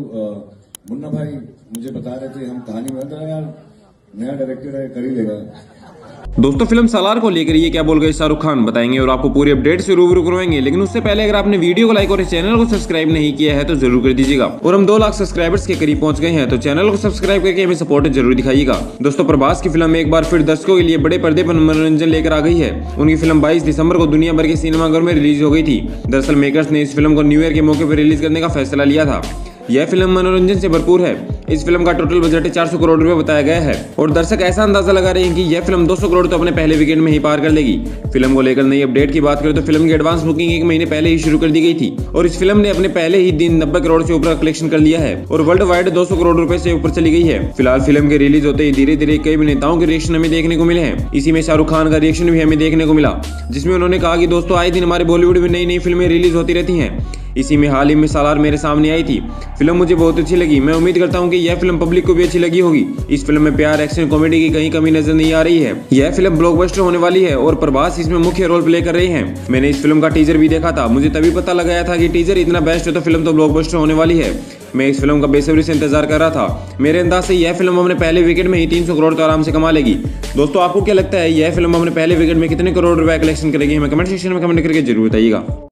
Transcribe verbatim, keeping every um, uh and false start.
अ, मुन्ना भाई मुझे बता रहे थे हम कहानी में तो यार नया डायरेक्टर है, कर ही लेगा। दोस्तों फिल्म सालार को लेकर ये क्या बोल गए शाहरुख खान बताएंगे और आपको पूरी अपडेट से रूबरू करवाएंगे। लेकिन उससे पहले अगर आपने वीडियो को लाइक और चैनल को सब्सक्राइब नहीं किया है तो जरूर कर दीजिएगा। और हम दो लाख सब्सक्राइबर्स के करीब पहुंच गए हैं तो चैनल को सब्सक्राइब करके हमें सपोर्ट जरूर दिखाइएगा। दोस्तों प्रभास की फिल्म एक बार फिर दर्शकों के लिए बड़े पर्दे पर मनोरंजन लेकर आ गई है। उनकी फिल्म बाईस दिसंबर को दुनिया भर के सिनेमाघरों में रिलीज हो गई थी। दरअसल मेकर्स ने इस फिल्म को न्यू ईयर के मौके पर रिलीज करने का फैसला लिया था। यह फिल्म मनोरंजन से भरपूर है। इस फिल्म का टोटल बजट चार सौ करोड़ रुपए बताया गया है और दर्शक ऐसा अंदाजा लगा रहे हैं कि यह फिल्म दो सौ करोड़ तो अपने पहले वीकेंड में ही पार कर लेगी। फिल्म को लेकर नई अपडेट की बात करें तो फिल्म की एडवांस बुकिंग एक महीने पहले ही शुरू कर दी गई थी और इस फिल्म ने अपने पहले ही दिन नब्बे करोड़ से ऊपर कलेक्शन कर लिया है और वर्ल्ड वाइड दो सौ करोड़ रुपए से ऊपर चली गई है। फिलहाल फिल्म के रिलीज होते ही धीरे धीरे कई अभिनेताओं के रिएक्शन हमें देखने को मिले हैं। इसी में शाहरुख खान का रिएक्शन भी हमें देखने को मिला, जिसमें उन्होंने कहा कि दोस्तों आए दिन हमारे बॉलीवुड में नई नई फिल्में रिलीज होती रहती हैं। इसी में हाल ही में सालार मेरे सामने आई थी। फिल्म मुझे बहुत अच्छी लगी। मैं उम्मीद करता हूं कि यह फिल्म पब्लिक को भी अच्छी लगी होगी। इस फिल्म में प्यार, एक्शन, कॉमेडी की कहीं कमी नजर नहीं आ रही है। यह फिल्म ब्लॉकबस्टर होने वाली है और प्रभास इसमें मुख्य रोल प्ले कर रहे हैं। मैंने इस फिल्म का टीजर भी देखा था, मुझे तभी पता लगाया था कि टीजर इतना बेस्ट है तो फिल्म तो ब्लॉकबस्टर होने वाली है। मैं इस फिल्म का बेसब्री से इंतजार कर रहा था। मेरे अंदाज से यह फिल्म अपने पहले विकेट में ही तीन सौ करोड़ तो आराम से कमा लेगी। दोस्तों आपको क्या लगता है यह फिल्म अपने पहले विकेट में कितने करोड़ रुपए कलेक्शन करेगी? हमें कमेंट सेक्शन में कमेंट करके जरूर बताइएगा।